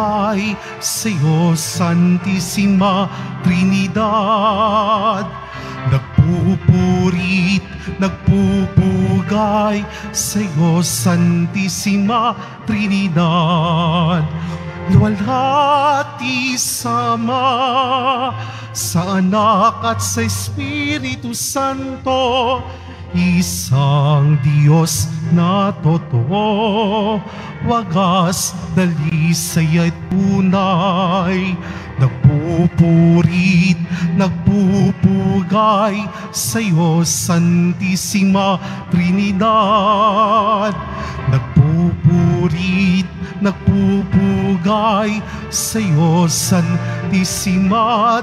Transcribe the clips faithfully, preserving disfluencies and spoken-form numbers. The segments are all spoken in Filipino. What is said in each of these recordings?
Nagpupugay sa'yo, Santisima Trinidad. Nagpupurit, nagpupugay sa'yo, Santisima Trinidad. Luwalhati sa Ama, sa Anak at sa Espiritu Santo, isang Diyos na totoo, wagas, dalisay at tunay. Nagpupurit, nagpupugay sa'yo, Santisima Trinidad. Nagpupurit, nagpupugay sa'yo, Santisima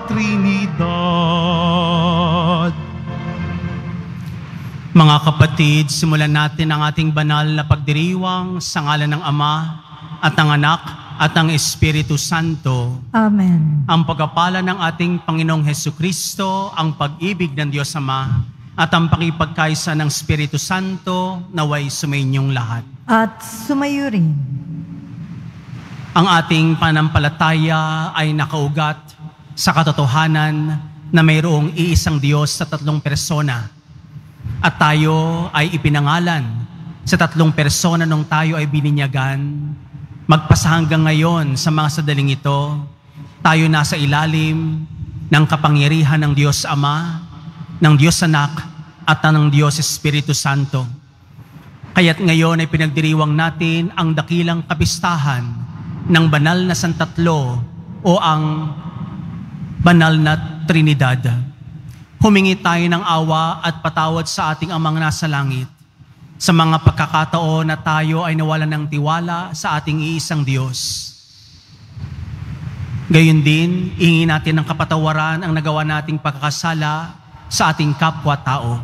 Trinidad. Mga kapatid, simulan natin ang ating banal na pagdiriwang sa ngalan ng Ama at ng Anak at ng Espiritu Santo. Amen. Ang pagpapala ng ating Panginoong Hesukristo, ang pag-ibig ng Diyos Ama, at ang pakipagkaisa ng Espiritu Santo naway sumainyong lahat. At sumayo rin. Ang ating panampalataya ay nakaugat sa katotohanan na mayroong iisang Diyos sa tatlong persona. At tayo ay ipinangalan sa tatlong persona nung tayo ay bininyagan. Magpasa hanggang ngayon sa mga sadaling ito, tayo nasa ilalim ng kapangyarihan ng Diyos Ama, ng Diyos Anak, at ng Diyos Espiritu Santo. Kaya't ngayon ay pinagdiriwang natin ang dakilang kapistahan ng banal na Santatlo o ang banal na Trinidad. Humingi tayo ng awa at patawad sa ating Amang nasa langit sa mga pagkakataon na tayo ay nawalan ng tiwala sa ating iisang Diyos. Gayon din, ihingi natin ng kapatawaran ang nagawa nating pagkakasala sa ating kapwa-tao.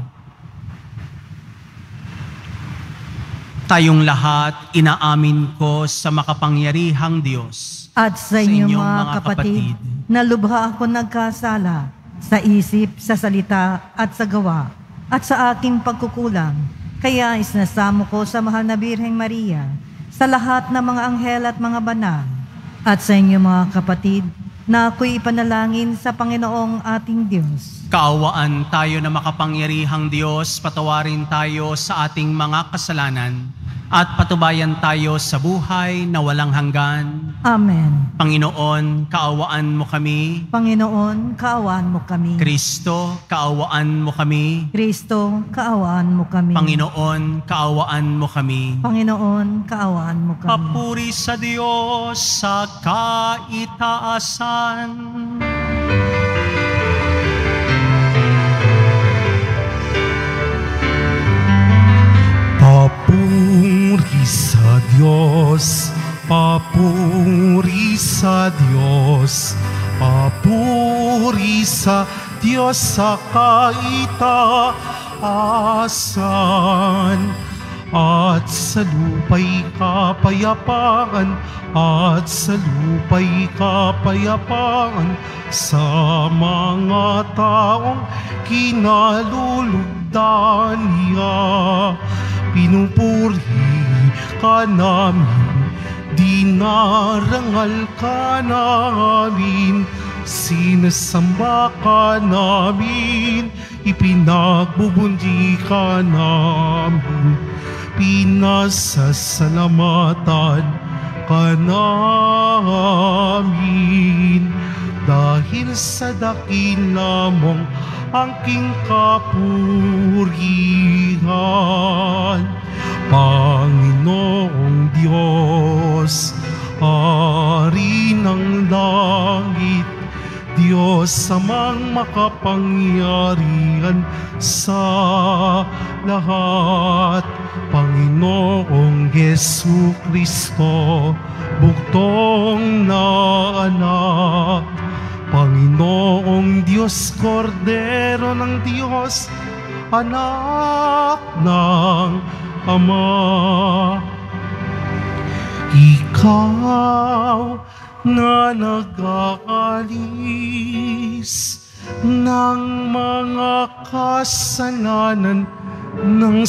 Tayong lahat, inaamin ko sa makapangyarihang Diyos. At sa inyong mga kapatid, na lubha ako nagkasala sa isip, sa salita at sa gawa, at sa aking pagkukulang. Kaya isinasamo ko sa mahal na Birheng Maria, sa lahat ng mga anghel at mga banal, at sa inyo mga kapatid, na ako'y ipanalangin sa Panginoong ating Diyos. Kaawaan tayo na makapangyarihang Diyos, patawarin tayo sa ating mga kasalanan, at patubayan tayo sa buhay na walang hanggan. Amen. Panginoon, kaawaan mo kami. Panginoon, kaawaan mo kami. Kristo, kaawaan mo kami. Kristo, kaawaan mo kami. Panginoon, kaawaan mo kami. Panginoon, kaawaan mo kami. Papuri sa Diyos sa kaitaasan. Papuri sa Diyos, papuri sa Diyos, papuri sa Diyos sa kaitaasan. At sa lupa'y kapayapaan, at sa lupa'y kapayapaan sa mga taong kinalulugdan niya. Pinupuri ka namin, dinarangal ka namin, sinasamba ka namin, ipinagbubundi ka namin, pinasasalamatan ka namin. Dahil sa dakila mong angking kapurihan, Panginoong Diyos, Hari ng langit, Diyos amang makapangyarihan sa lahat, Panginoong Hesukristo, bugtong na anak, Panginoong Diyos, Kordero ng Diyos, anak ng Ama. Ikaw na nag-aalis ng mga kasalanan ng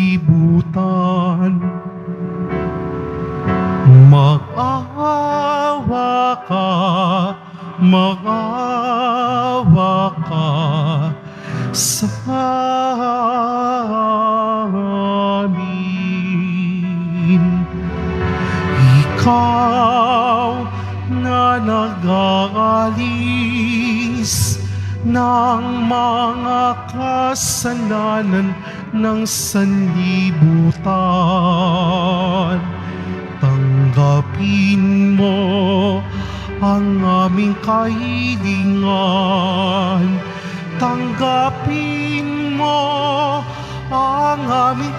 sanlibutan, mag-awa pag-alis ng mga kasalanan ng sanlibutan. Tanggapin mo ang aming kahilingan. Tanggapin mo ang aming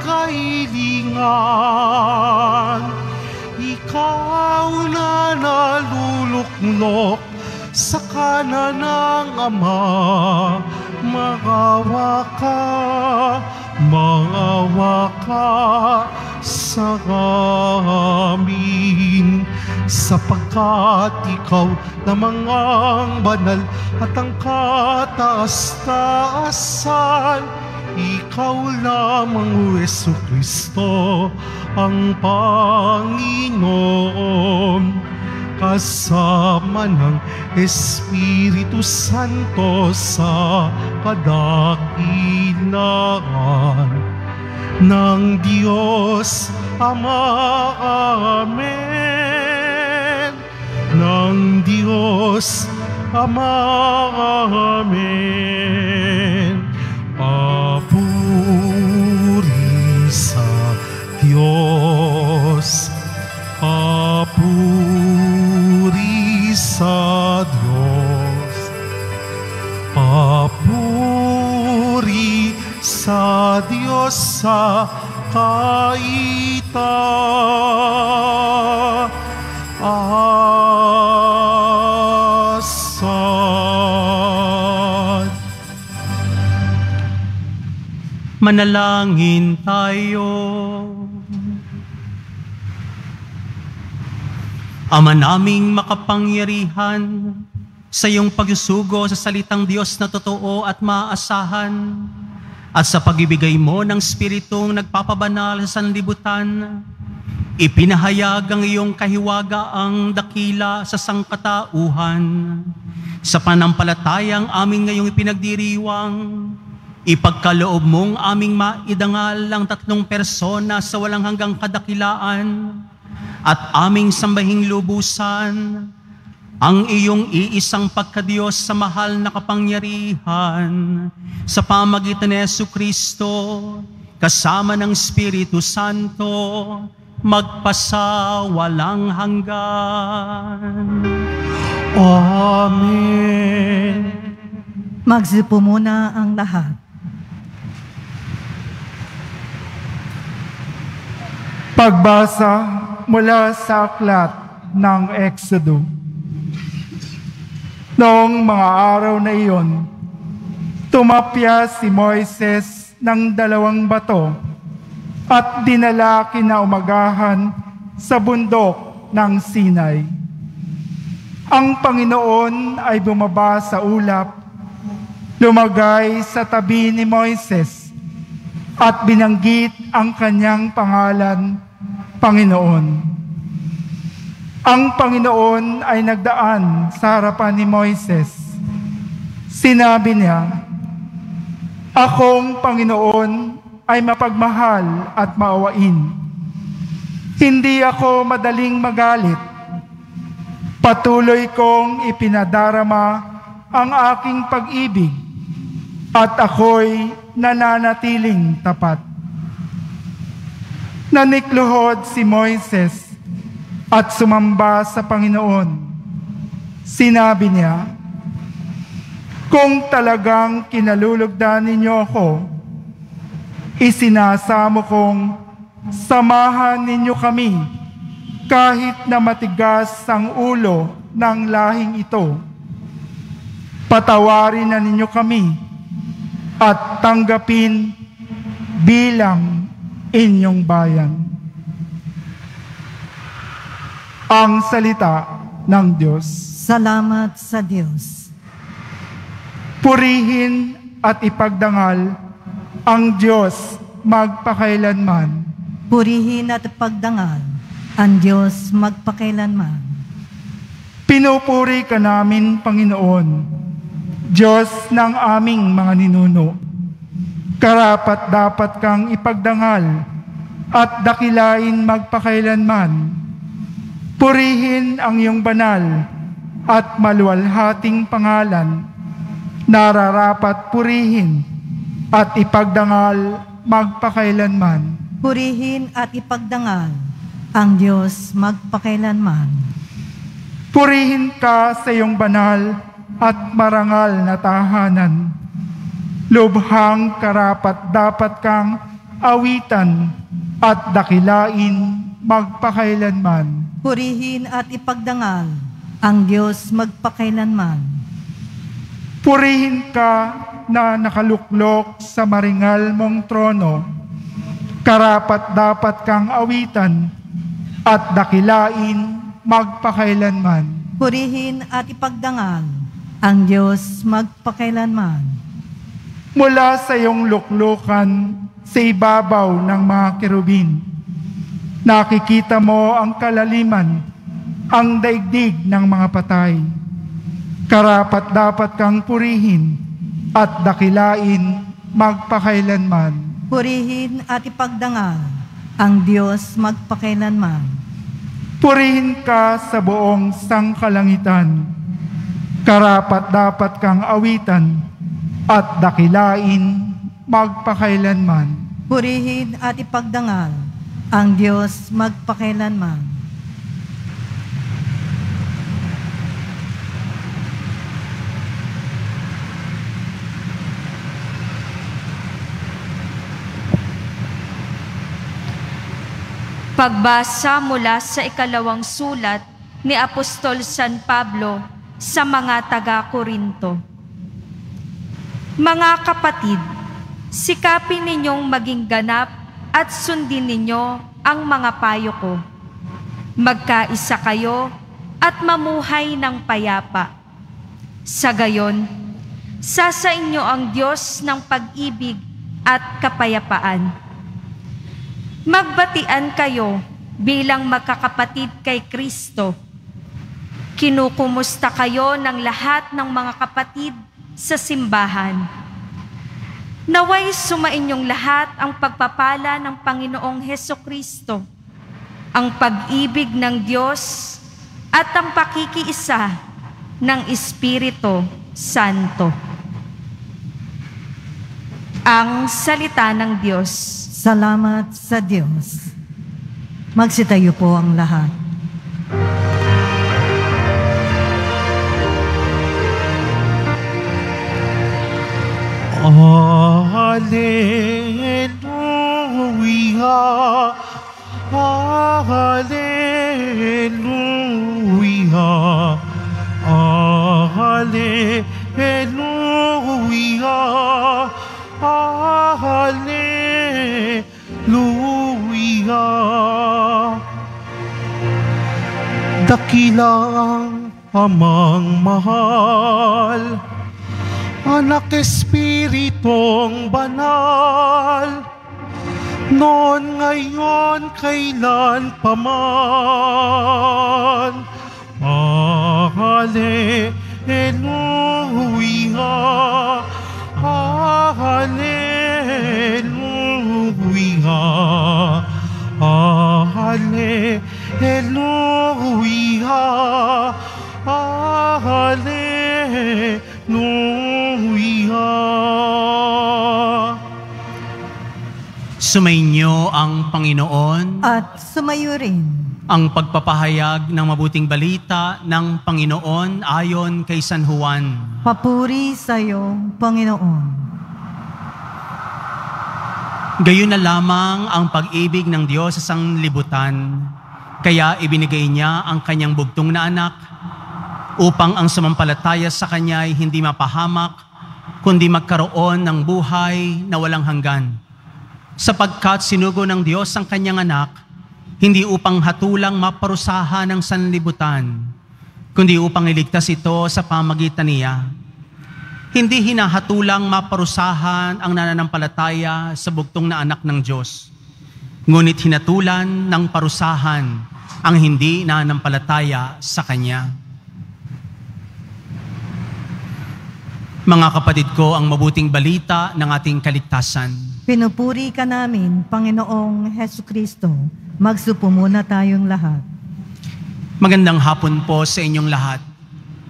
kahilingan. Ikaw na naluluklok sa kanan ng Ama, maawa ka, maawa ka sa amin, sapagkat ikaw lamang ang banal at ang kataas-taasan. Ikaw lamang, Jesucristo, ang Panginoon, kasama ng Espiritu Santo sa kadakilaan ng Diyos Ama. Amen. Ng Diyos Ama. Amen. Papuri sa Diyos. Papuri sa Diyos. Papuri sa Diyos sa kaitaasan. Manalangin tayo. Ama naming makapangyarihan, sa iyong pagsusugo sa salitang Diyos na totoo at maaasahan, at sa pagibigay mo ng Espiritong nagpapabanal sa sanlibutan, ipinahayag ang iyong kahiwagaang dakila sa sangkatauhan. Sa panampalatayang aming ngayong ipinagdiriwang, ipagkaloob mong aming maidangal ang tatlong persona sa walang hanggang kadakilaan, at aming sambahing lubusan ang iyong iisang pagkadiyos sa mahal na kapangyarihan sa pamagitan ni Jesucristo kasama ng Espiritu Santo magpasawalang hanggan. Amen. Magsipo muna ang lahat. Pagbasa mula sa aklat ng Exodo. Noong mga araw na iyon, tumapya si Moises ng dalawang bato at dinala kinaumagahan sa bundok ng Sinai. Ang Panginoon ay bumaba sa ulap, lumagay sa tabi ni Moises at binanggit ang kanyang pangalan, Panginoon. Ang Panginoon ay nagdaan sa harapan ni Moises. Sinabi niya, "Akong Panginoon ay mapagmahal at maawain. Hindi ako madaling magalit. Patuloy kong ipinadarama ang aking pag-ibig at ako'y nananatiling tapat." Nanikluhod si Moises at sumamba sa Panginoon. Sinabi niya, "Kung talagang kinalulugdan ninyo ako, isinasamo kong samahan ninyo kami kahit na matigas ang ulo ng lahing ito. Patawarin na ninyo kami at tanggapin bilang inyong bayan." Ang salita ng Diyos. Salamat sa Diyos. Purihin at ipagdangal ang Diyos magpakailanman. Purihin at pagdangal ang Diyos magpakailanman. Pinupuri ka namin, Panginoon, Diyos ng aming mga ninuno. Karapat dapat kang ipagdangal at dakilain magpakailanman. Purihin ang iyong banal at maluwalhating pangalan, nararapat purihin at ipagdangal magpakailanman. Purihin at ipagdangal ang Diyos magpakailanman. Purihin ka sa iyong banal at marangal na tahanan. Lubhang karapat dapat kang awitan at dakilain magpakailanman. Purihin at ipagdangal ang Diyos magpakailanman. Purihin ka na nakaluklok sa maringal mong trono. Karapat dapat kang awitan at dakilain magpakailanman. Purihin at ipagdangal ang Diyos magpakailanman. Mula sa iyong luklukan sa ibabaw ng mga kerubin, nakikita mo ang kalaliman, ang daigdig ng mga patay. Karapat dapat kang purihin at dakilain magpakailanman. Purihin at ipagdangal ang Diyos magpakailanman. Purihin ka sa buong sangkalangitan. Karapat dapat kang awitan at dakilain magpakailanman. Purihin at ipagdangal ang Diyos magpakailanman. Pagbasa mula sa ikalawang sulat ni Apostol San Pablo sa mga taga-Korinto. Mga kapatid, sikapin ninyong maging ganap at sundin ninyo ang mga payo ko. Magkaisa kayo at mamuhay ng payapa. Sa gayon, sasa inyo ang Diyos ng pag-ibig at kapayapaan. Magbatian kayo bilang magkakapatid kay Kristo. Kinukumusta kayo ng lahat ng mga kapatid sa simbahan. Naway sumainyong lahat ang pagpapala ng Panginoong Hesukristo, ang pag-ibig ng Diyos at ang pakikiisa ng Espiritu Santo. Ang salita ng Diyos. Salamat sa Diyos. Magsitayo po ang lahat. Hallelujah, Hallelujah, Hallelujah, Hallelujah. Dakilang Amang mahal, Anak Espiritong banal, noon, ngayon, kailan paman. Hallelujah, Hallelujah, Hallelujah, Hallelujah. Sumainyo ang Panginoon At sumayo rin ang pagpapahayag ng mabuting balita ng Panginoon ayon kay San Juan. papuri sa iyo, Panginoon. Gayon na lamang ang pag-ibig ng Diyos sa sanglibutan, kaya ibinigay niya ang kanyang bugtong na anak upang ang sumampalataya sa kanya ay hindi mapahamak, kundi magkaroon ng buhay na walang hanggan. Sapagkat sinugo ng Diyos ang kanyang anak, hindi upang hatulang maparusahan ng sanlibutan, kundi upang iligtas ito sa pamagitan niya. Hindi hinahatulang maparusahan ang nananampalataya sa bugtong na anak ng Diyos, ngunit hinatulan ng parusahan ang hindi nananampalataya sa Kanya. Mga kapatid ko, ang mabuting balita ng ating kaligtasan. Pinupuri ka namin, Panginoong Hesukristo. Magsupo muna tayong lahat. Magandang hapon po sa inyong lahat.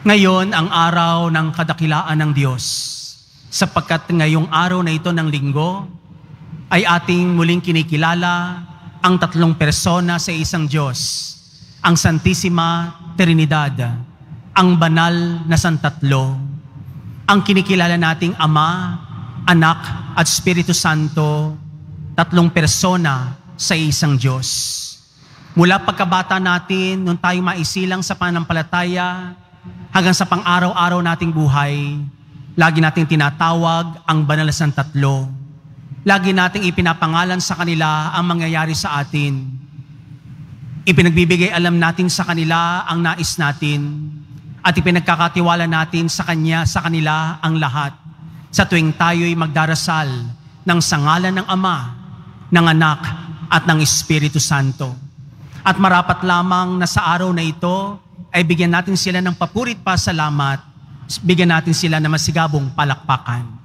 Ngayon ang araw ng kadakilaan ng Diyos, sapagkat ngayong araw na ito ng linggo ay ating muling kinikilala ang tatlong persona sa isang Diyos, ang Santissima Trinidad, ang banal na Santatlo, ang kinikilala nating Ama, Anak at Espiritu Santo, tatlong persona sa isang Diyos. Mula pagkabata natin, nung tayo maisilang sa pananampalataya, hanggang sa pang-araw-araw nating buhay, lagi nating tinatawag ang banal na Santatlo. Lagi nating ipinapangalan sa kanila ang mangyayari sa atin. Ipinagbibigay alam natin sa kanila ang nais natin at ipinagkakatiwala natin sa Kanya, sa kanila ang lahat sa tuwing tayo'y magdarasal ng sangalan ng Ama, ng Anak at ng Espiritu Santo. At marapat lamang na sa araw na ito ay bigyan natin sila ng papurit pa salamat, bigyan natin sila ng masigabong palakpakan.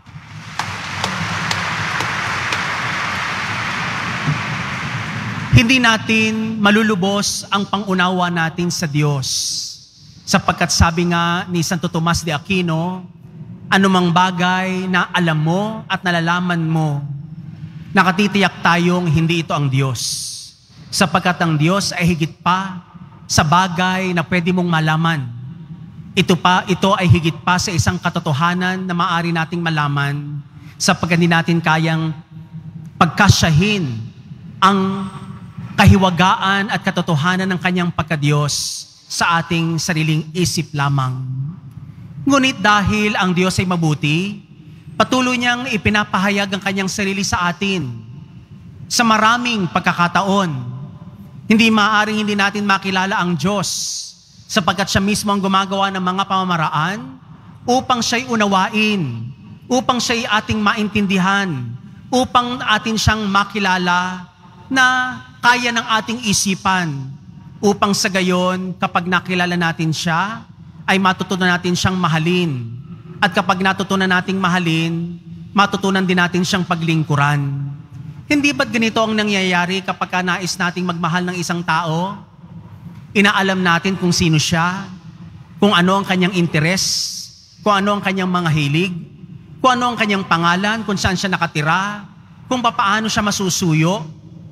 Hindi natin malulubos ang pangunawa natin sa Diyos. Sapagkat sabi nga ni Santo Tomas de Aquino, anumang bagay na alam mo at nalalaman mo, nakatitiyak tayong hindi ito ang Diyos. Sapagkat ang Diyos ay higit pa sa bagay na pwede mong malaman. Ito pa, ito ay higit pa sa isang katotohanan na maaari nating malaman sapagkat hindi natin kayang pagkasyahin ang kahiwagaan at katotohanan ng Kanyang pagkadiyos sa ating sariling isip lamang. Ngunit dahil ang Diyos ay mabuti, patuloy niyang ipinapahayag ang Kanyang sarili sa atin sa maraming pagkakataon. Hindi maaaring hindi natin makilala ang Diyos sapagkat Siya mismo ang gumagawa ng mga pamamaraan upang Siya'y unawain, upang Siya'y ating maintindihan, upang atin Siyang makilala na kaya ng ating isipan, upang sa gayon, kapag nakilala natin siya, ay matutunan natin siyang mahalin. At kapag natutunan nating mahalin, matutunan din natin siyang paglingkuran. Hindi ba't ganito ang nangyayari kapag ka nais nating magmahal ng isang tao? Inaalam natin kung sino siya, kung ano ang kanyang interes, kung ano ang kanyang mga hilig, kung ano ang kanyang pangalan, kung saan siya nakatira, kung papaano siya masusuyo.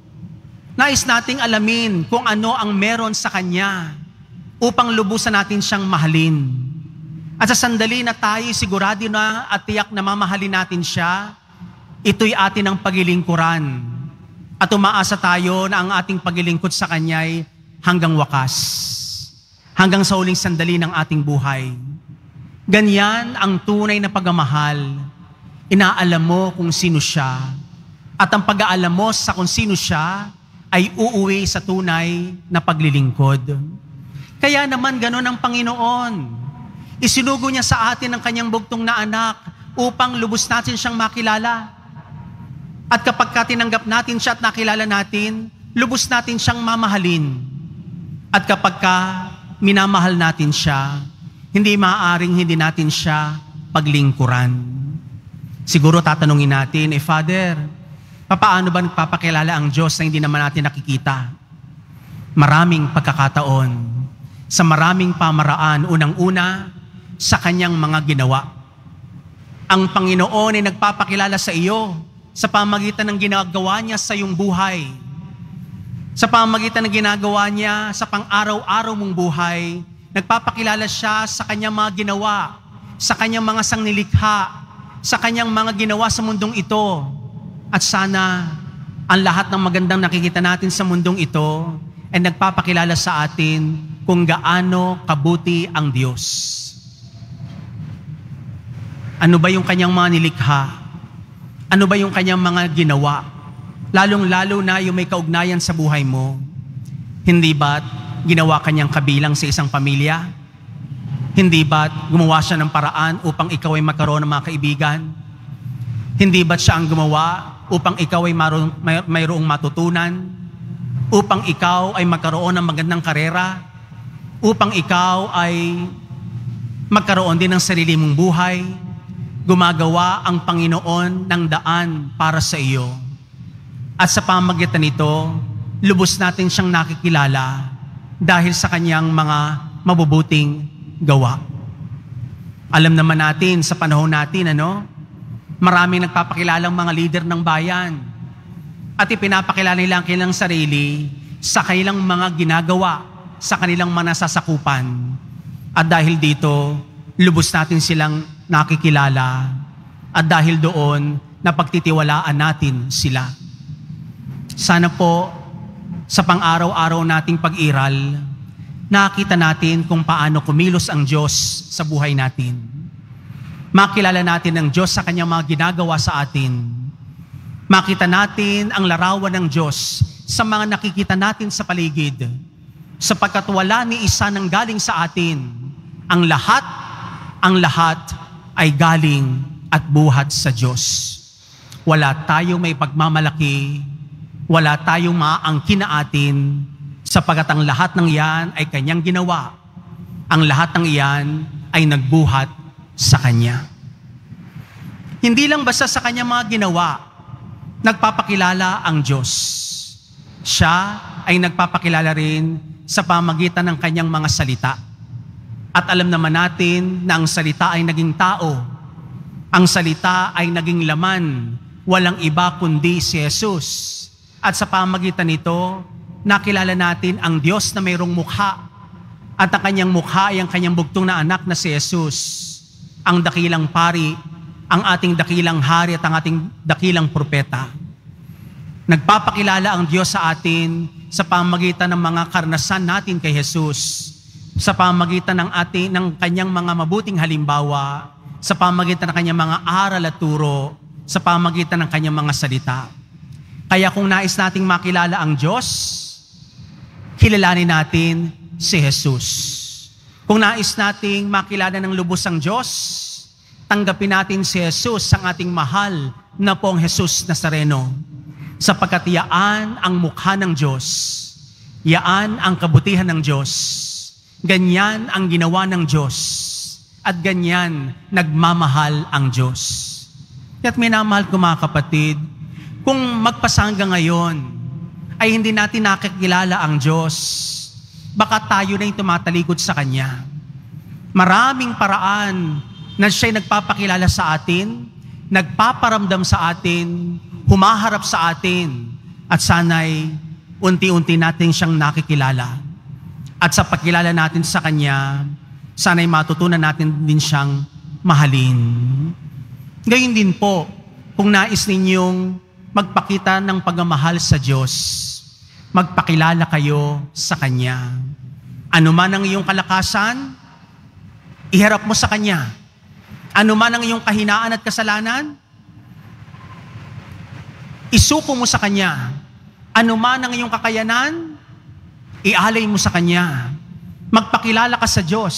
Nais nating alamin kung ano ang meron sa Kanya upang lubusan natin siyang mahalin. At sa sandali na tayo sigurado na at tiyak na mamahalin natin siya, ito'y atin ang paglilingkuran. At umaasa tayo na ang ating paglilingkod sa Kanya'y hanggang wakas, hanggang sa huling sandali ng ating buhay. Ganyan ang tunay na pagmamahal. Inaalam mo kung sino siya. At ang pag-aalam mo sa kung sino siya, ay uuwi sa tunay na paglilingkod. Kaya naman ganon ang Panginoon. Isinugo niya sa atin ang kanyang bugtong na anak upang lubos natin siyang makilala. At kapag ka tinanggap natin siya at nakilala natin, lubos natin siyang mamahalin. At kapag ka minamahal natin siya, hindi maaaring hindi natin siya paglingkuran. Siguro tatanungin natin, eh Father, paano ba nagpapakilala ang Diyos na hindi naman natin nakikita? Maraming pagkakataon, sa maraming pamaraan, unang-una, sa Kanyang mga ginawa. Ang Panginoon ay nagpapakilala sa iyo sa pamagitan ng ginagawa niya sa iyong buhay. Sa pamagitan ng ginagawa niya sa pang-araw-araw mong buhay, nagpapakilala siya sa Kanyang mga ginawa, sa Kanyang mga sangnilikha, sa Kanyang mga ginawa sa mundong ito. At sana ang lahat ng magandang nakikita natin sa mundong ito ay nagpapakilala sa atin kung gaano kabuti ang Diyos. Ano ba yung Kanyang mga nilikha? Ano ba yung Kanyang mga ginawa? Lalong-lalo na yung may kaugnayan sa buhay mo. Hindi ba't ginawa Kanyang kabilang sa isang pamilya? Hindi ba't gumawa siya ng paraan upang ikaw ay magkaroon ng mga kaibigan? Hindi ba't siya ang gumawa upang ikaw ay maroon, may, mayroong matutunan, upang ikaw ay magkaroon ng magandang karera, upang ikaw ay magkaroon din ng sarili mong buhay, gumagawa ang Panginoon ng daan para sa iyo. At sa pamagitan nito, lubos natin siyang nakikilala dahil sa Kanyang mga mabubuting gawa. Alam naman natin sa panahon natin, ano, maraming nagpapakilalang mga leader ng bayan at ipinapakilala nila ang kanilang sarili sa kanilang mga ginagawa, sa kanilang mga nasasakupan. At dahil dito, lubos natin silang nakikilala at dahil doon, napagtitiwalaan natin sila. Sana po, sa pang-araw-araw nating pag-iral, nakita natin kung paano kumilos ang Diyos sa buhay natin. Makilala natin ang Diyos sa kanyang mga ginagawa sa atin. Makita natin ang larawan ng Diyos sa mga nakikita natin sa paligid. Sapagkat wala ni isa nang galing sa atin. Ang lahat, ang lahat ay galing at buhat sa Diyos. Wala tayong may pagmamalaki, wala tayong maaangkin na atin, sapagkat ang lahat ng iyan ay kanyang ginawa. Ang lahat ng iyan ay nagbuhat sa kanya. Hindi lang basta sa kanyang mga ginawa, nagpapakilala ang Diyos. Siya ay nagpapakilala rin sa pamagitan ng kanyang mga salita. At alam naman natin na ang salita ay naging tao. Ang salita ay naging laman, walang iba kundi si Jesus. At sa pamagitan nito, nakilala natin ang Diyos na mayroong mukha. At ang kanyang mukha ay ang kanyang bugtong na anak na si Jesus. Ang dakilang pari, ang ating dakilang hari at ang ating dakilang propeta. Nagpapakilala ang Diyos sa atin sa pamagitan ng mga karanasan natin kay Jesus, sa pamagitan ng ating ng kanyang mga mabuting halimbawa, sa pamagitan ng kanyang mga aral at turo, sa pamagitan ng kanyang mga salita. Kaya kung nais nating makilala ang Diyos, kilalanin natin si Jesus. Kung nais nating makilala ng lubos ang Diyos, tanggapin natin si Jesus, ang ating mahal na pong Jesus Nazareno. Sapagkat yaan ang mukha ng Diyos, yaan ang kabutihan ng Diyos, ganyan ang ginawa ng Diyos, at ganyan nagmamahal ang Diyos. At minamahal ko mga kapatid, kung magpasangga ngayon ay hindi natin nakikilala ang Diyos, baka tayo na yung tumatalikod sa Kanya. Maraming paraan na siya'y nagpapakilala sa atin, nagpaparamdam sa atin, humaharap sa atin, at sana'y unti-unti natin siyang nakikilala. At sa pagkilala natin sa Kanya, sana'y matutunan natin din siyang mahalin. Gayon din po, kung nais ninyong magpakita ng pagmamahal sa Diyos, magpakilala kayo sa Kanya. Ano man ang iyong kalakasan, iharap mo sa Kanya. Ano man ang iyong kahinaan at kasalanan, isuko mo sa Kanya. Ano man ang iyong kakayanan, ialay mo sa Kanya. Magpakilala ka sa Diyos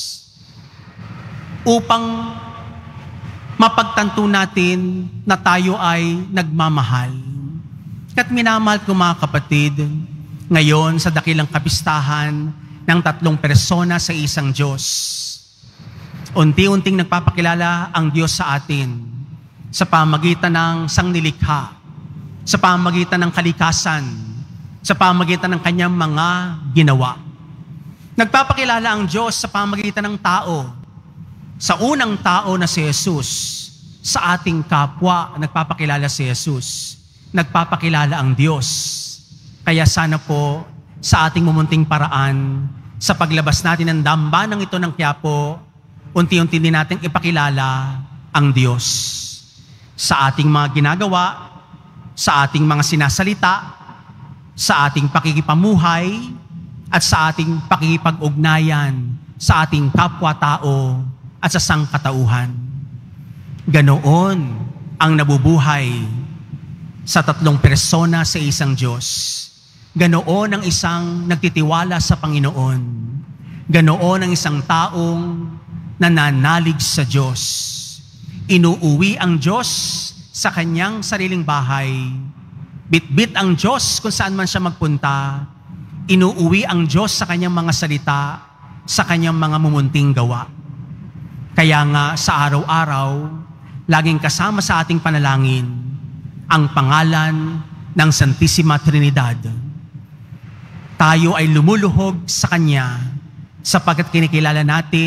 upang mapagtanto natin na tayo ay nagmamahal. At minamahal ko mga kapatid, ngayon sa dakilang kapistahan ng tatlong persona sa isang Diyos, unti-unting nagpapakilala ang Diyos sa atin sa pamagitan ng sangnilikha, sa pamagitan ng kalikasan, sa pamagitan ng kanyang mga ginawa. Nagpapakilala ang Diyos sa pamagitan ng tao, sa unang tao na si Jesus, sa ating kapwa nagpapakilala si Jesus, nagpapakilala ang Diyos. Kaya sana po sa ating mumunting paraan, sa paglabas natin ng dambanang ito ng Quiapo, unti-unti din natin ipakilala ang Diyos. Sa ating mga ginagawa, sa ating mga sinasalita, sa ating pakikipamuhay, at sa ating pakikipag-ugnayan sa ating kapwa-tao at sa sangkatauhan. Ganoon ang nabubuhay sa tatlong persona sa isang Diyos. Ganoon ang isang nagtitiwala sa Panginoon. Ganoon ang isang taong nananalig sa Diyos. Inuuwi ang Diyos sa kanyang sariling bahay. Bit-bit ang Diyos kung saan man siya magpunta. Inuuwi ang Diyos sa kanyang mga salita, sa kanyang mga mumunting gawa. Kaya nga sa araw-araw, laging kasama sa ating panalangin ang pangalan ng Santissima Trinidad. Tayo ay lumuluhog sa Kanya sapagkat kinikilala natin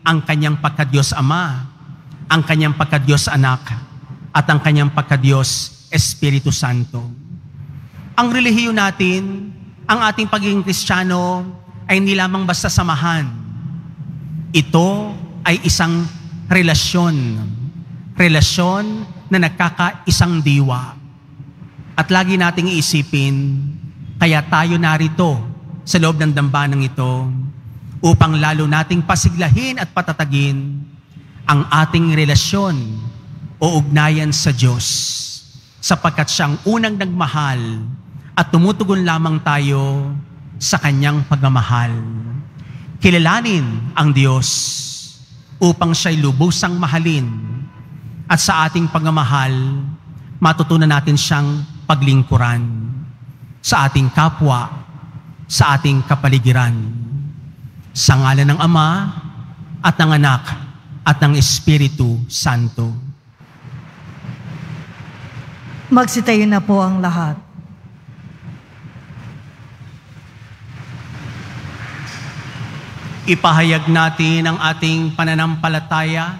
ang kanyang pagkadiyos Ama, ang kanyang pagkadiyos Anak, at ang kanyang pagkadiyos Espiritu Santo. Ang relihiyon natin, ang ating pagiging Kristiyano, ay hindi lamang basta samahan. Ito ay isang relasyon. Relasyon na nagkakaisang diwa. At lagi nating iisipin, kaya tayo narito sa loob ng dambanang ito upang lalo nating pasiglahin at patatagin ang ating relasyon o ugnayan sa Diyos, sapagkat siyang unang nagmahal at tumutugon lamang tayo sa kanyang pagmamahal. Kilalanin ang Diyos upang siya'y lubusang mahalin, at sa ating pagmamahal, matutunan natin siyang paglingkuran sa ating kapwa, sa ating kapaligiran. Sa ngalan ng Ama at ng Anak at ng Espiritu Santo. Magsitayo na po ang lahat. Ipahayag natin ang ating pananampalataya.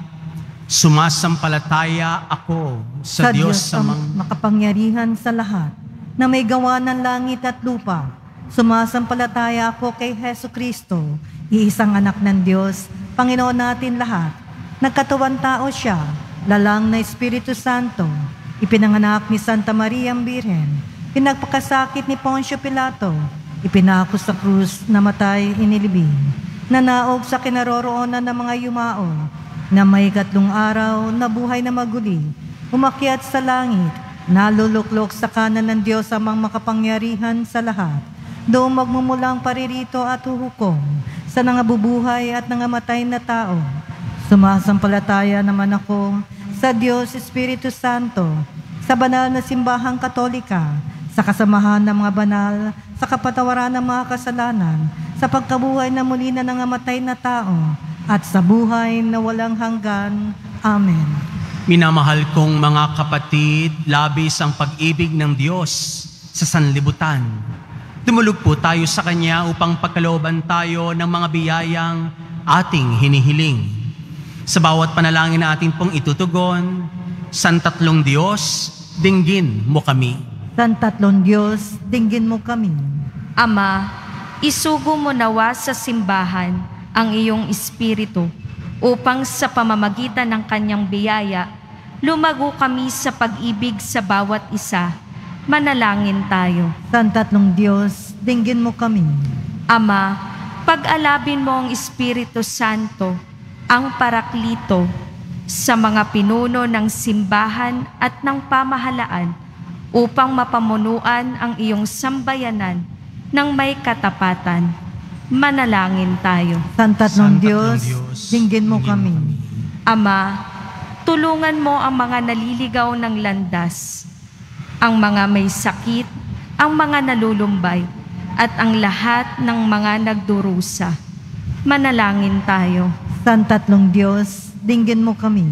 Sumasampalataya ako sa, Sa Diyos Diyos sa ang mga... makapangyarihan sa lahat, na may gawa ng langit at lupa. Sumasampalataya ako kay Hesu Kristo, iisang anak ng Diyos, Panginoon natin lahat. Nagkatawan tao siya, lalang na Espiritu Santo, ipinanganak ni Santa Maria ang Birhen, pinagpakasakit ni Poncio Pilato, ipinako sa krus, namatay, inilibing, nanaog sa kinaroroonan ng mga yumao, na may katlong araw na buhay na maguli, umakyat sa langit, naluluklok sa kanan ng Diyos ang mga makapangyarihan sa lahat, doon magmumulang paririto at huhukom sa nangabubuhay at nangamatay na tao. Sumasampalataya naman ako sa Diyos Espiritu Santo, sa banal na simbahang katolika, sa kasamahan ng mga banal, sa kapatawaran ng mga kasalanan, sa pagkabuhay na muli na nangamatay na tao, at sa buhay na walang hanggan. Amen. Minamahal kong mga kapatid, labis ang pag-ibig ng Diyos sa sanlibutan. Dumulog po tayo sa Kanya upang pagkalooban tayo ng mga biyayang ating hinihiling. Sa bawat panalangin na ating pong itutugon, Santatlong Diyos, dinggin mo kami. Santatlong Diyos, dinggin mo kami. Ama, isugo mo nawa sa simbahan ang iyong Espiritu upang sa pamamagitan ng kanyang biyaya, lumago kami sa pag-ibig sa bawat isa. Manalangin tayo. Santatlong Diyos, dinggin mo kami. Ama, pag-alabin mo ang Espiritu Santo, ang Paraklito, sa mga pinuno ng simbahan at ng pamahalaan upang mapamunuan ang iyong sambayanan ng may katapatan. Manalangin tayo. Santatlong Santatlong Diyos, Diyos, dinggin mo kami. Ama, tulungan mo ang mga naliligaw ng landas, ang mga may sakit, ang mga nalulumbay, at ang lahat ng mga nagdurusa. Manalangin tayo. Santatlong Diyos, dinggin mo kami.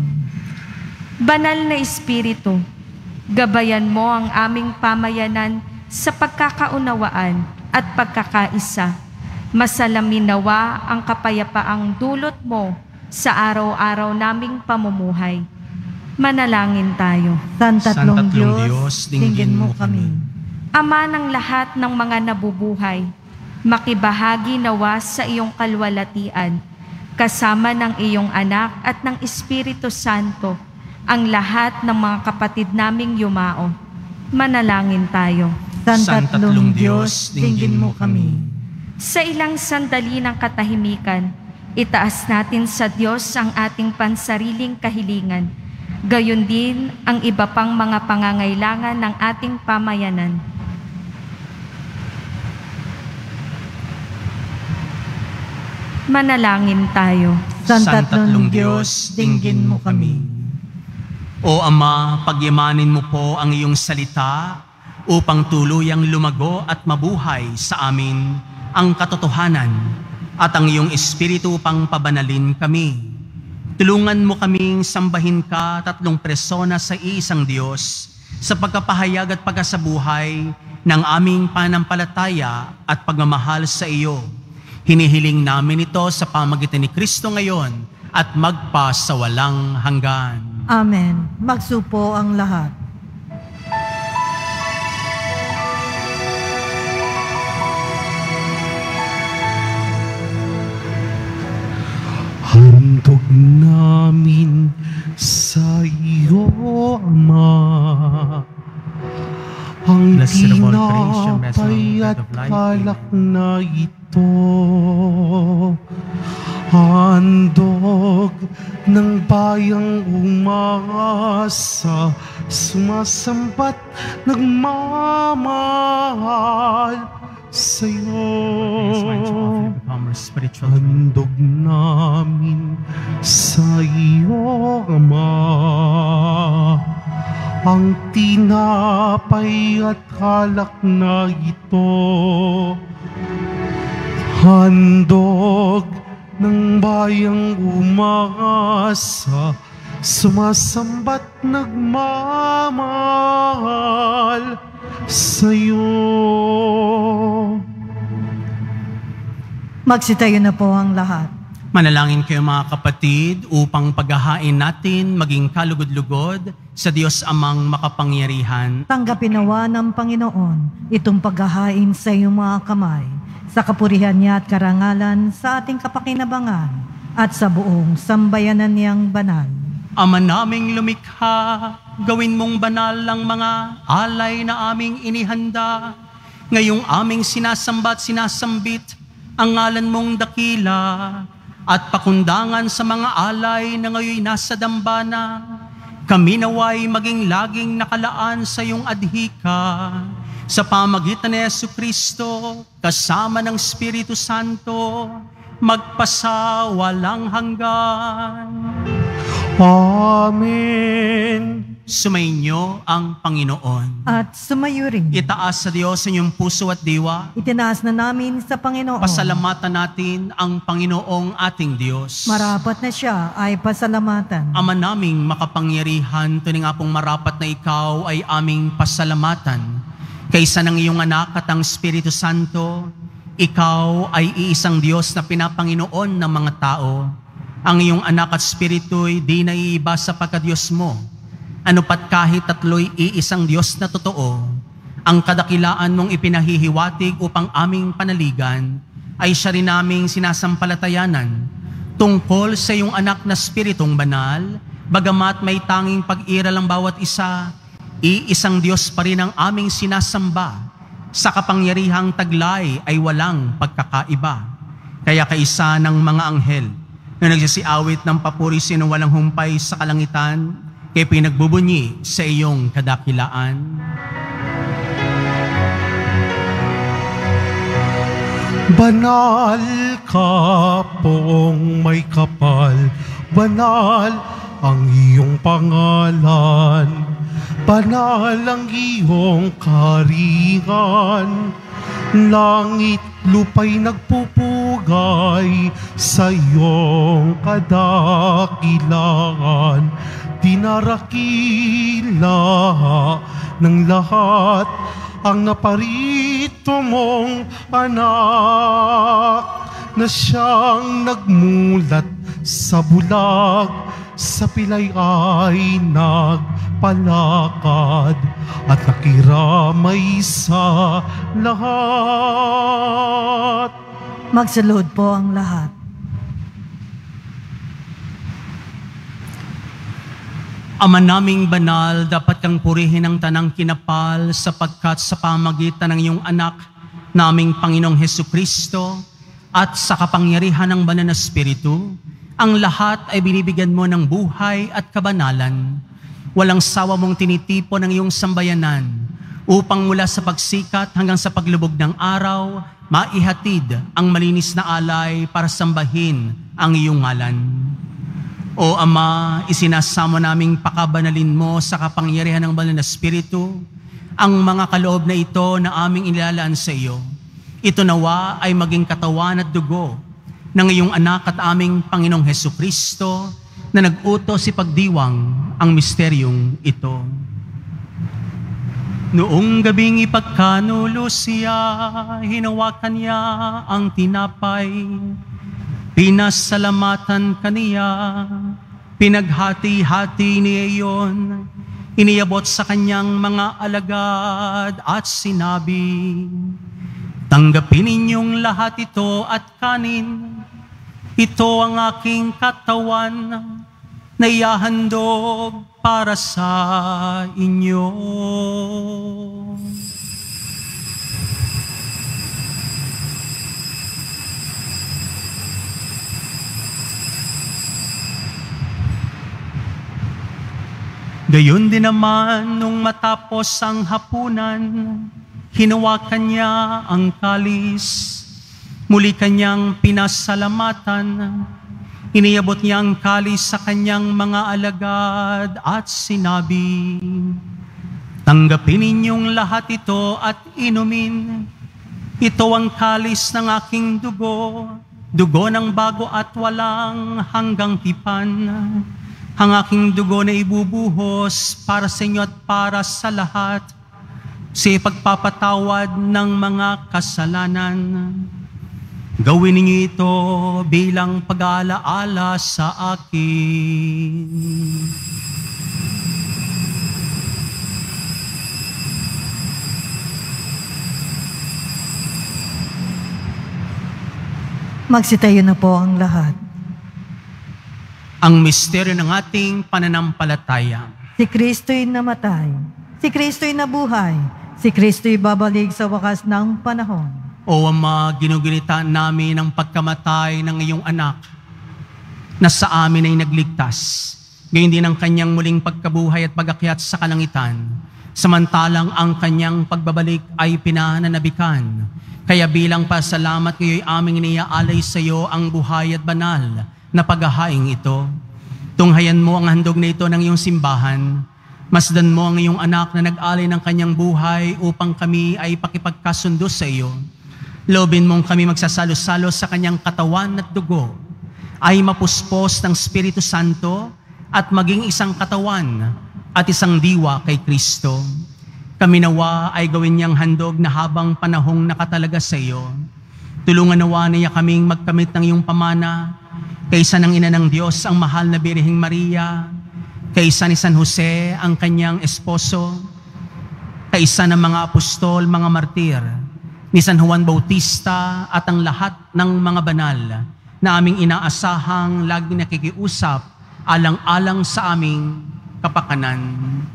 Banal na Espiritu, gabayan mo ang aming pamayanan sa pagkakaunawaan at pagkakaisa. Masalamin nawa ang kapayapaang dulot mo sa araw-araw naming pamumuhay. Manalangin tayo. Santatlong Santatlong Diyos, Diyos, dinggin mo kami. Ama ng lahat ng mga nabubuhay, makibahagi nawa sa iyong kalwalatian, kasama ng iyong anak at ng Espiritu Santo, ang lahat ng mga kapatid naming yumao. Manalangin tayo. Santatlong Diyos, dinggin mo kami. Sa ilang sandali ng katahimikan, itaas natin sa Diyos ang ating pansariling kahilingan, gayon din ang iba pang mga pangangailangan ng ating pamayanan. Manalangin tayo. Santatlong Diyos, dinggin mo kami. O Ama, pagyamanin mo po ang iyong salita upang tuluyang lumago at mabuhay sa amin ang katotohanan at ang iyong Espiritu upang pabanalin kami. Tulungan mo kaming sambahin ka, tatlong persona sa iisang Diyos, sa pagkapahayag at pagkasabuhay ng aming panampalataya at pagmamahal sa iyo. Hinihiling namin ito sa pamagitan ni Kristo ngayon at magpa sa walang hanggan. Amen. Magsupo ang lahat. Handog namin sa iyo, Ama, ang Blessed of all creation, blessed of tinapay bread at of life. kalak na ito. Handog ng bayang umasa, sumasambat, nagmamahal sa'yo. Praise my offering, become our spiritual food. Handog namin sa iyo, Ama, ang tinapay at kalak na ito. Handog ng bayang umasa, sumasambat, nagmamahal sa'yo. Magsitayo na po ang lahat. Manalangin kayo mga kapatid upang paghahain natin maging kalugod-lugod sa Diyos Amang makapangyarihan. Tanggapin nawa ng Panginoon itong paghahain sa iyong mga kamay, sa kapurihan niya at karangalan sa ating kapakinabangan at sa buong sambayanan niyang banal. Ama naming lumikha, gawin mong banal ang mga alay na aming inihanda. Ngayong aming sinasamba at sinasambit ang ngalan mong dakila at pakundangan sa mga alay na ngayon nasa dambana. Kami naway maging laging nakalaan sa iyong adhika sa pamagitan ni Jesucristo kasama ng Espiritu Santo magpasawalang hanggan. Amen. Sumainyo ang Panginoon. At sumayo rin. Itaas sa Diyos ang inyong puso at diwa. Itinaas na namin sa Panginoon. Pasalamatan natin ang Panginoong ating Diyos. Marapat na siya ay pasalamatan. Ama naming makapangyarihan, tunay nga pong marapat na ikaw ay aming pasalamatan. Kaysa ng iyong anak at ang Espiritu Santo, ikaw ay iisang Diyos na pinapanginoon ng mga tao. Ang iyong anak at Espiritu'y di naiiba sa pagka-Diyos mo. Ano pat kahit tatlo'y iisang Diyos na totoo, ang kadakilaan mong ipinahihiwatig upang aming panaligan ay siya rin naming sinasampalatayanan tungkol sa iyong anak na Spiritong banal, bagamat may tanging pag-iral ang bawat isa, iisang Diyos pa rin ang aming sinasamba. Sa kapangyarihang taglay ay walang pagkakaiba. Kaya kaisa ng mga anghel na nagsisiawit ng papuri sino walang humpay sa kalangitan, kaya pinagbubunyi sa iyong kadakilaan. Banal ka poong may kapal, banal ang iyong pangalan, banal ang iyong karingan. Langit lupa'y nagpupugay sa iyong kadakilaan. Dinarakila ng lahat ang naparito mong anak na siyang nagmulat sa bulag, sa pilay ay nagpalakad at nakiramay sa lahat. Magsalud po ang lahat. Ama naming banal, dapat kang purihin ang tanang kinapal sapagkat sa pamagitan ng iyong anak, naming Panginoong Hesukristo, at sa kapangyarihan ng banal na Espiritu, ang lahat ay binibigyan mo ng buhay at kabanalan. Walang sawa mong tinitipon ng iyong sambayanan upang mula sa pagsikat hanggang sa paglubog ng araw, maihatid ang malinis na alay para sambahin ang iyong ngalan. O Ama, isinasamo naming pakabanalin mo sa kapangyarihan ng banal na Espiritu ang mga kaloob na ito na aming inilalaan sa iyo. Ito nawa ay maging katawan at dugo ng iyong anak at aming Panginoong Hesukristo na nag-utos si pagdiwang ang misteryong ito. Noong gabing ipagkanulo siya, hinawakan niya ang tinapay, Pinasalamatan kaniya, pinaghati-hati niya iyon, iniabot sa kanyang mga alagad at sinabi, tanggapin ninyong lahat ito at kanin. Ito ang aking katawan na ihahandog para sa inyo. Gayon din naman nung matapos ang hapunan, hinawakan niya ang kalis, muli kanyang pinasalamatan, iniabot niya ang kalis sa kanyang mga alagad at sinabi, tanggapin ninyong lahat ito at inumin. Ito ang kalis ng aking dugo, dugo ng bago at walang hanggang tipan. Ang aking dugo na ibubuhos para sa inyo at para sa lahat, sa pagpapatawad ng mga kasalanan. Gawin ninyo ito bilang pag-aalaala sa akin. Magsitayo na po ang lahat. Ang misteryo ng ating pananampalataya. Si Kristo'y namatay, si Kristo'y nabuhay, si Kristo'y babalik sa wakas ng panahon. O Ama, ginugunita namin ang pagkamatay ng iyong anak na sa amin ay nagligtas. Gayon din ang kanyang muling pagkabuhay at pag-akyat sa kalangitan. Samantalang ang kanyang pagbabalik ay pinananabikan. Kaya bilang pasalamat kayo'y aming iniaalay sa iyo ang buhay at banal na paghahaing ito. Tunghayan mo ang handog na ito ng iyong simbahan. Masdan mo ang iyong anak na nag-alay ng kanyang buhay upang kami ay pakipagkasundo sa iyo. Loobin mong kami magsasalo-salo sa kanyang katawan at dugo, ay mapuspos ng Espiritu Santo at maging isang katawan at isang diwa kay Kristo. Kami nawa ay gawin niyang handog na habang panahong nakatalaga sa iyo. Tulungan nawa niya kaming magkamit ng iyong pamana, kaysa ng Ina ng Diyos, ang mahal na Birheng Maria, kaysa ni San Jose, ang kanyang esposo, kaysa ng mga apostol, mga martir, ni San Juan Bautista at ang lahat ng mga banal na aming inaasahang lagi nakikiusap alang-alang sa aming kapakanan.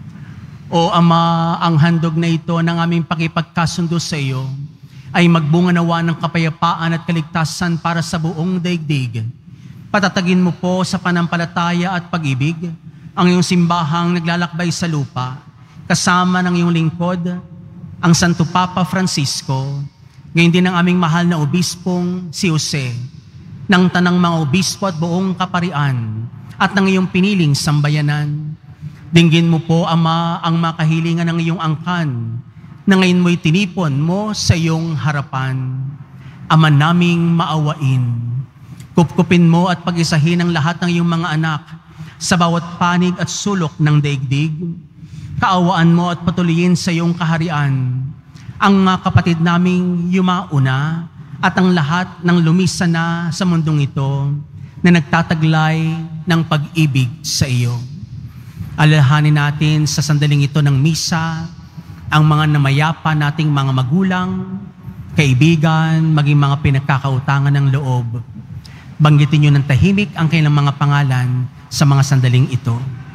O Ama, ang handog na ito ng aming pakipagkasundo sa iyo ay magbunga nawa ng kapayapaan at kaligtasan para sa buong daigdig. Patatagin mo po sa panampalataya at pag-ibig ang iyong simbahang naglalakbay sa lupa, kasama ng iyong lingkod, ang Santo Papa Francisco, ngayon din ang aming mahal na obispong si Jose, ng tanang mga obispo at buong kaparian, at ng iyong piniling sambayanan. Dinggin mo po, Ama, ang makahilingan ng iyong angkan, na ngayon mo'y tinipon mo sa iyong harapan. Ama naming maawain, kupkupin mo at pag-isahin ang lahat ng iyong mga anak sa bawat panig at sulok ng daigdig. Kaawaan mo at patuloyin sa iyong kaharian ang mga kapatid naming yumauna at ang lahat ng lumisa na sa mundong ito na nagtataglay ng pag-ibig sa iyo. Alalahanin natin sa sandaling ito ng misa ang mga namayapa nating mga magulang, kaibigan, maging mga pinagkakautangan ng loob. Banggitin niyo ng tahimik ang kanilang mga pangalan sa mga sandaling ito.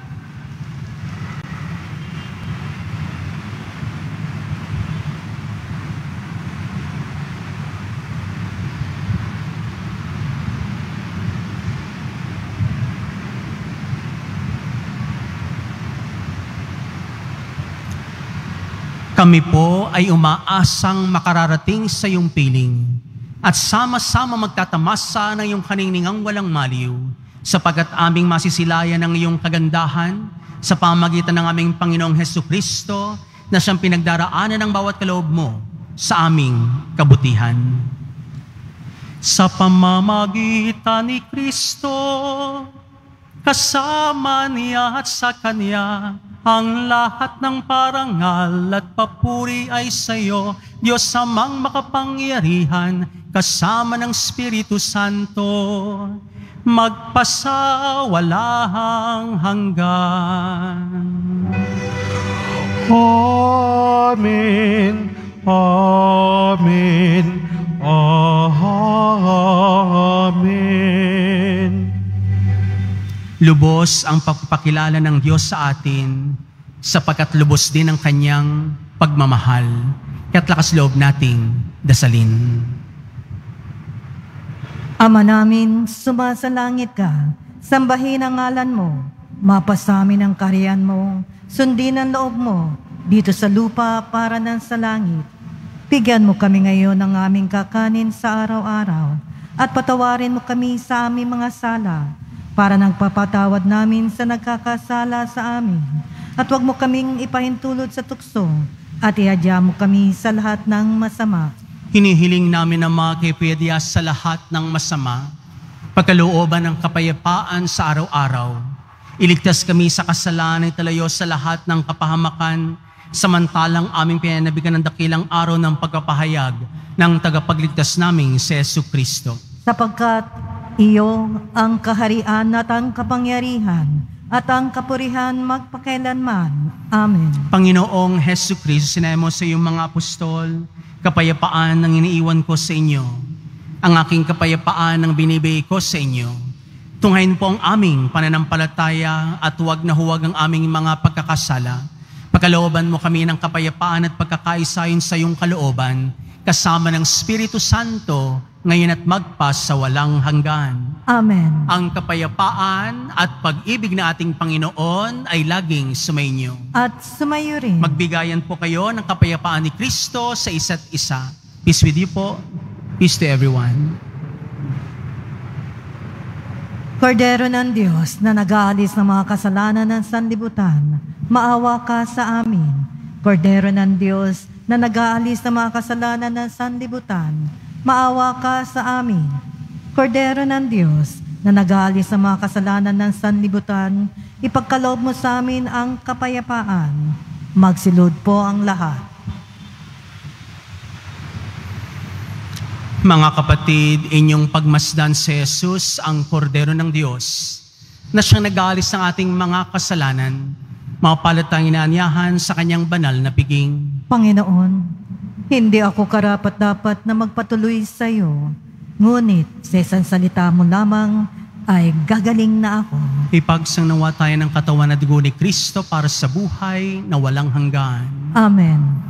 Kami po ay umaasang makararating sa iyong piling at sama-sama magtatamasa ng iyong kaninningang walang maliw, sapagkat aming masisilayan ng iyong kagandahan sa pamagitan ng aming Panginoong Hesukristo na siyang pinagdaraanan ng bawat kaloob mo sa aming kabutihan. Sa pamamagitan ni Kristo, kasama niya at sa Kanya, Ang lahat ng parangal at papuri ay sa iyo, Diyos Amang makapangyarihan, kasama ng Espiritu Santo, magpasawalang hanggan. Amen. Amen. Amen. Lubos ang pagpapakilala ng Diyos sa atin, sapagkat lubos din ang kanyang pagmamahal. Kaya't lakas loob nating dasalin. Ama namin, sumasalangit ka, sambahin ang ngalan mo, mapasamin ang kaharian mo, sundin ang loob mo, dito sa lupa para ng sa langit. Bigyan mo kami ngayon ng aming kakanin sa araw-araw, at patawarin mo kami sa aming mga sala, para nagpapatawad namin sa nagkakasala sa amin. At huwag mo kaming ipahintulot sa tukso, at ihadya mo kami sa lahat ng masama. Hinihiling namin ang mga kipedya sa lahat ng masama, pagkalooban ng kapayapaan sa araw-araw. Iligtas kami sa kasalanan at talayo sa lahat ng kapahamakan, samantalang aming pinanabigan ng dakilang araw ng pagpapahayag ng tagapagligtas naming si Jesucristo. Sapagkat iyo ang kaharian at ang kapangyarihan at ang kapurihan magpakailanman. Amen. Panginoong Jesucristo, sinabi mo sa iyong mga apostol, kapayapaan ang iniiwan ko sa inyo. Ang aking kapayapaan ang binibigay ko sa inyo. Tunghayin po ang aming pananampalataya at huwag na huwag ang aming mga pagkakasala. Pagkalooban mo kami ng kapayapaan at pagkakaisayon sa iyong kalooban, kasama ng Espiritu Santo, ngayon at magpas sa walang hanggan. Amen. Ang kapayapaan at pag-ibig na ating Panginoon ay laging sumainyo. At sumayo rin. Magbigayan po kayo ng kapayapaan ni Kristo sa isa't isa. Peace with you po. Peace to everyone. Kordero ng Diyos na nag-aalis ng mga kasalanan ng sanlibutan, maawa ka sa amin. Kordero ng Diyos na nag-aalis ng mga kasalanan ng sanlibutan, maawa ka sa amin. Kordero ng Diyos na nag-aalis ng mga kasalanan ng sanlibutan, ipagkaloob mo sa amin ang kapayapaan. Magsilod po ang lahat. Mga kapatid, inyong pagmasdan si Jesus, ang Kordero ng Diyos, na siyang nag-aalis ng ating mga kasalanan, mapapalat tayong inaanyahan sa kanyang banal na piging. Panginoon, hindi ako karapat-dapat na magpatuloy sa iyo, ngunit sa isang salita mo lamang ay gagaling na ako. Ipagsangnawa tayo ng katawan at dugo ni Kristo para sa buhay na walang hanggan. Amen.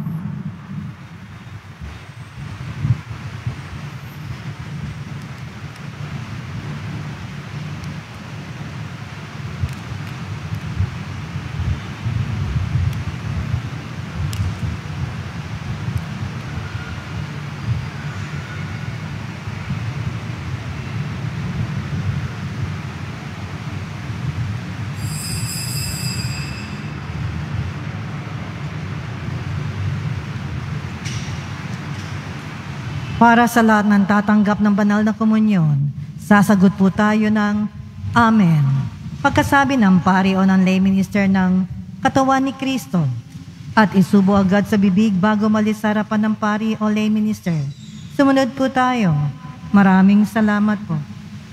Para sa lahat ng tatanggap ng banal na komunyon, sasagot po tayo ng Amen. Pagkasabi ng pari o ng lay minister ng katawan ni Kristo at isubo agad sa bibig bago malis sa harapan ng pari o lay minister. Sumunod po tayo. Maraming salamat po.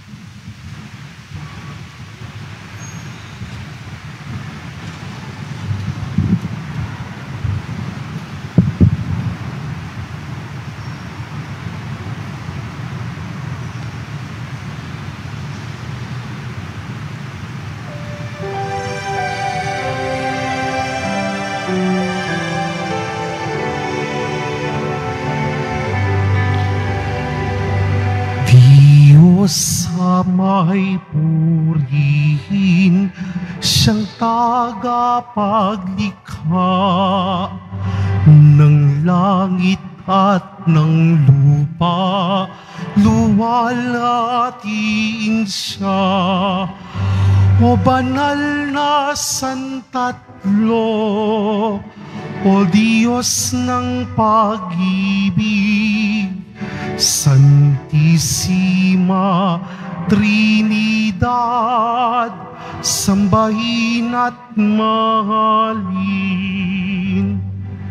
Sa may purihin, siyang tagapaglikha ng langit at ng lupa, luwalhatiin siya. O banal na santatlo, o Diyos ng pag-ibig, Santissima Trinidad, sambahin at mahalin.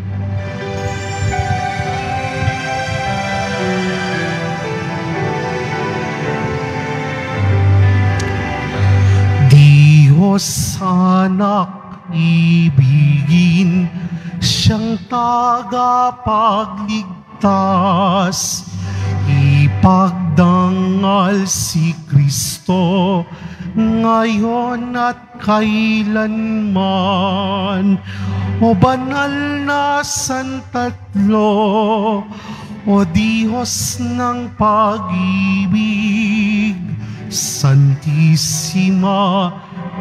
Diyos anak ibigin, siyang tagapagligtas. Ipagdangal si Kristo ngayon at kailanman. O banal na Santatlo, o Diyos ng pag-ibig, Santissima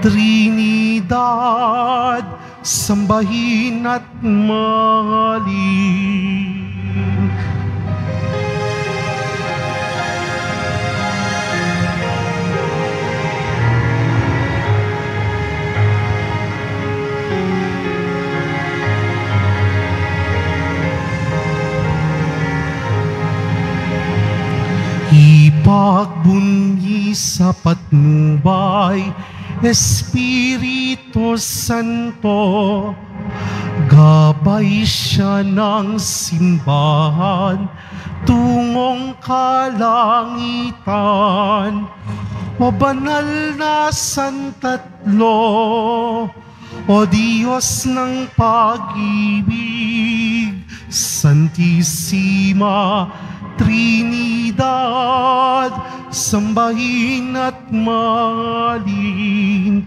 Trinidad, sambahin at mahalin. Ipagbunyi sa patnubay, Espiritu Santo, gabay siya ng simbahan tungong kalangitan. O banal na Santatlo, o Diyos ng pag-ibig, Santissima Trinidad, sambahin at mahalin.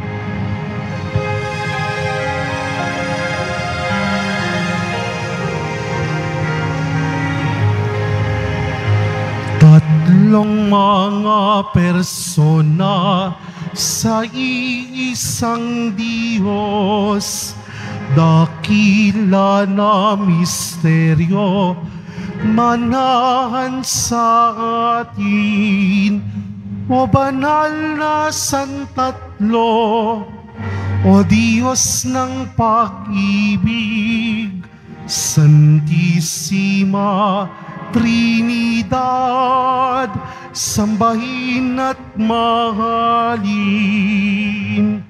Tatlong mga persona sa iisang Diyos, dakila na misteryo, manahan sa atin. O banal na Santatlo, o Diyos ng pag-ibig, Santissima Trinidad, sambahin at mahalin.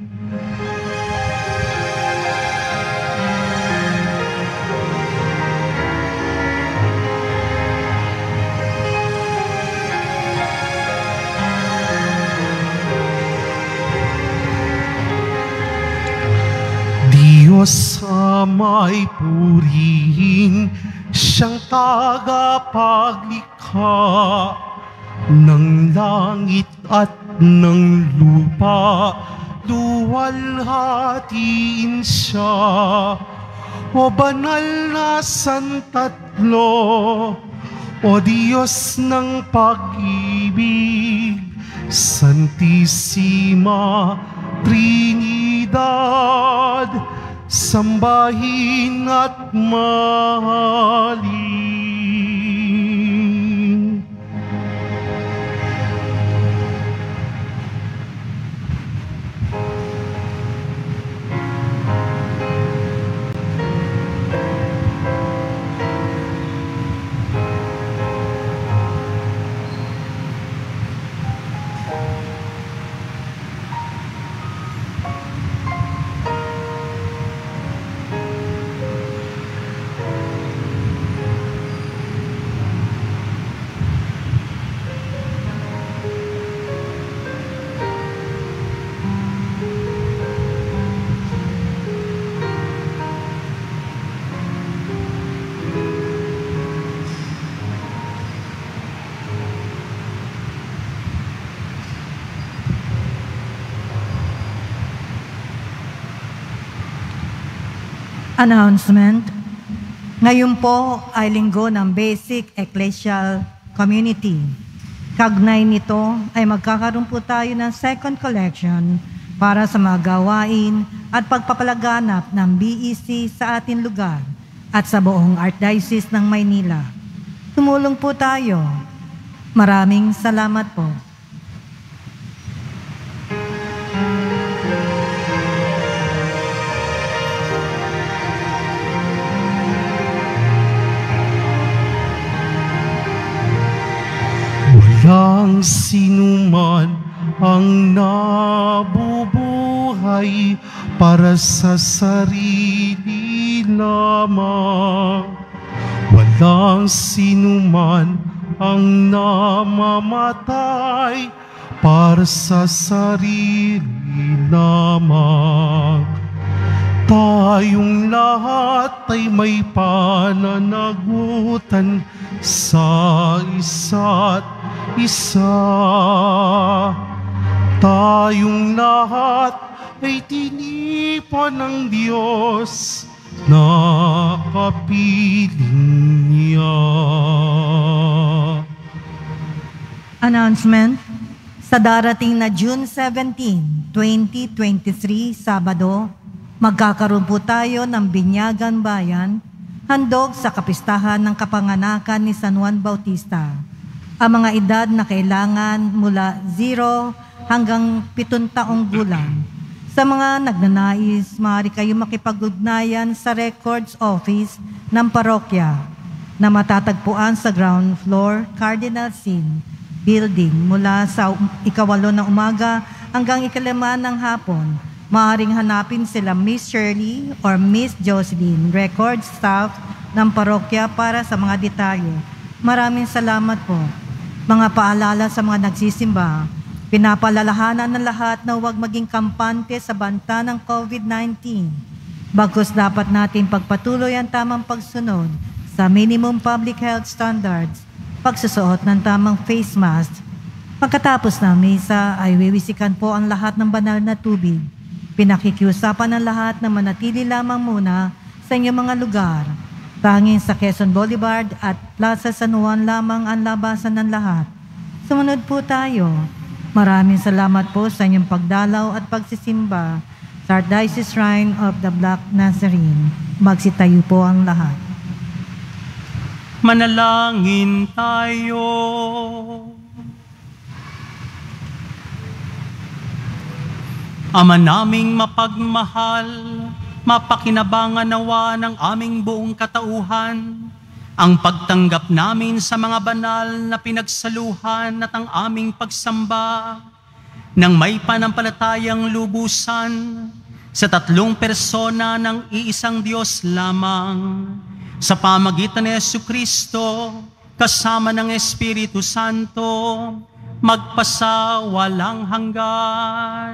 Diyos ama'y purihin, siyang tagapaglikha ng langit at ng lupa, luwalhatiin siya. O banal na Santatlo, o Diyos ng pag-ibig, Santissima Trinidad, sambahin at mahalin. Announcement. Ngayon po ay linggo ng Basic Ecclesial Community. Kaugnay nito ay magkakaroon po tayo ng second collection para sa mga gawain at pagpapalaganap ng B E C sa ating lugar at sa buong Archdiocese ng Maynila. Tumulong po tayo. Maraming salamat po. Walang sinuman ang nabubuhay ay para sa sarili lamang. Walang sinuman ang namamatay para sa sarili lamang. Tayong lahat ay may pananagutan sa isa't isa. Tayong lahat ay tinipan ng Diyos na kapiling niya. Announcement. Sa darating na June seventeenth, twenty twenty-three, Sabado, magkakaroon po tayo ng Binyagan Bayan, handog sa kapistahan ng kapanganakan ni San Juan Bautista. Ang mga edad na kailangan mula zero hanggang pitong taong gulang. Sa mga nagnanais, maaari kayo makipag-ugnayan sa Records Office ng parokya na matatagpuan sa ground floor Cardinal Sin Building mula sa ikawalo ng umaga hanggang ikalima ng hapon. Maaaring hanapin sila Miss Shirley or Miss Jocelyn, record staff ng parokya para sa mga detalye. Maraming salamat po. Mga paalala sa mga nagsisimba, pinapalalahanan ng lahat na huwag maging kampante sa banta ng COVID nineteen. Bagkus dapat natin pagpatuloy ang tamang pagsunod sa minimum public health standards, pagsusuot ng tamang face mask. Pagkatapos ng misa ay wiwisikan po ang lahat ng banal na tubig. Pinakikiusapan ng lahat na manatili lamang muna sa inyong mga lugar. Tanging sa Quezon Boulevard at Plaza San Juan lamang ang labasan ng lahat. Sumunod po tayo. Maraming salamat po sa inyong pagdalaw at pagsisimba sa Archdiocese Shrine of the Black Nazarene. Magsitayo po ang lahat. Manalangin tayo. Ama naming mapagmahal, mapakinabangan nawa ng aming buong katauhan ang pagtanggap namin sa mga banal na pinagsaluhan at ang aming pagsamba ng may panampalatayang lubusan sa tatlong persona ng iisang Diyos lamang, sa pamagitan ni Jesucristo, kasama ng Espiritu Santo, magpasa walang hanggan.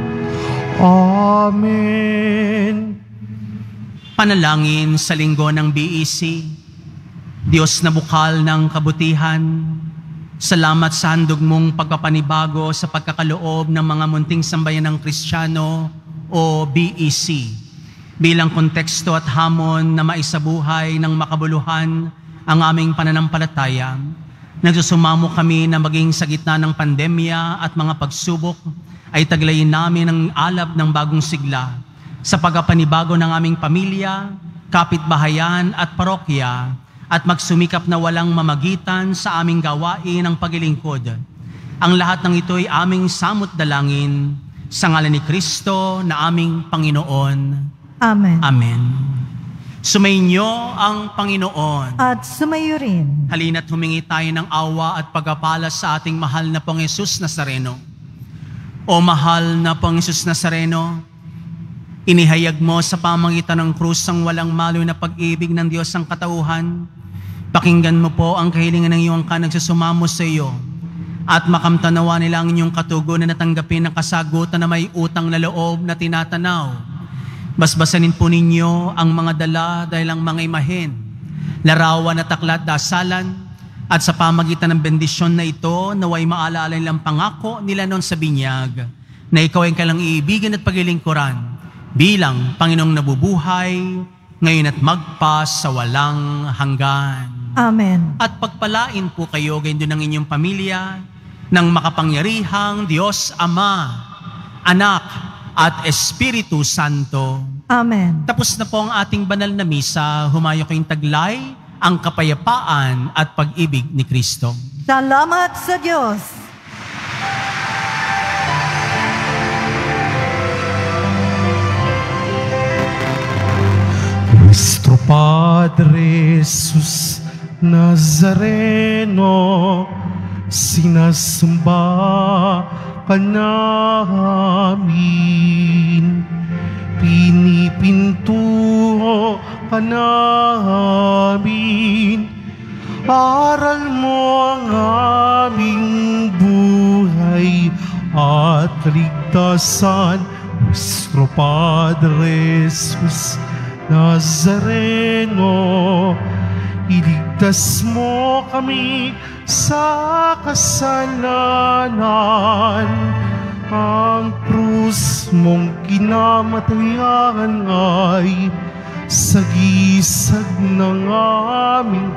Amen. Panalangin sa linggo ng B E C. Diyos na bukal ng kabutihan, salamat sa handog mong pagpapanibago sa pagkakaloob ng mga munting sambayan ng Kristiyano o B E C. Bilang konteksto at hamon na maisabuhay ng makabuluhan ang aming pananampalataya, nagsusumamo kami na maging sa gitna ng pandemya at mga pagsubok ay taglayin namin ang alab ng bagong sigla sa pagpapanibago ng aming pamilya, kapitbahayan at parokya at magsumikap na walang mamagitan sa aming gawain ng paglilingkod. Ang lahat ng ito ay aming samot dalangin sa ngalan ni Kristo na aming Panginoon. Amen. Amen. Sumainyo ang Panginoon. At sumayo rin. Halina't humingi tayo ng awa at pagpapala sa ating mahal na Pong Jesus Nazareno. O mahal na Pong Jesus Nazareno, inihayag mo sa pamagitan ng krus ang walang malo na pag-ibig ng Diyos ang katauhan. Pakinggan mo po ang kahilingan ng iyong ka nagsusumamo sa iyo at makamtanawa nila ang inyong katugon na natanggapin ng kasagutan na may utang na loob na tinatanaw. Basbasanin po ninyo ang mga dala dahil ang mga imahen, larawan at aklat dasalan, at sa pamagitan ng bendisyon na ito, naway maalala nilang pangako nila noon sa binyag, na ikaw ay kailang iibigin at paglilingkuran, bilang Panginoong nabubuhay, ngayon at magpas sa walang hanggan. Amen. At pagpalain po kayo, gayon din ng inyong pamilya, ng makapangyarihang Diyos Ama, Anak, at Espiritu Santo. Amen. Tapos na po ang ating banal na misa, humayo kayong taglay ang kapayapaan at pag-ibig ni Kristo. Salamat sa Diyos. Nuestro Padre Jesus Nazareno, sinasamba ka namin. Pinipintuho ka namin. Aral mo ang aming buhay at ligtasan. Nuestro Padre Jesus Nazareno, iligtas mo kami sa kasalanan. Ang krus mong kinamatayan ay sagisag ng aming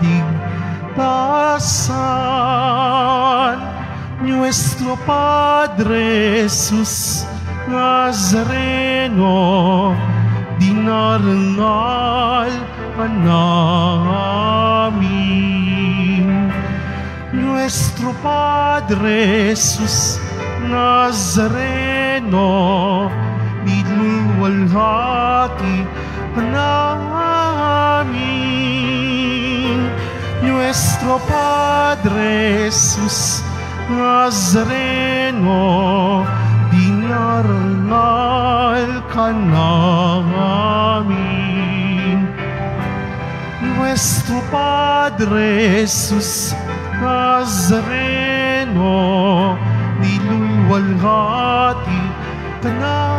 kaligtasan. Nuestro Padre Jesus Nazareno, dinarangal ka namin. Nuestro Padre Jesus Nazareno, niluwalhati ka namin. Nuestro Padre Jesus Nazareno, dinarangal ka namin. Nuestro Padre Jesus Nazareno, niluwalhati ka namin.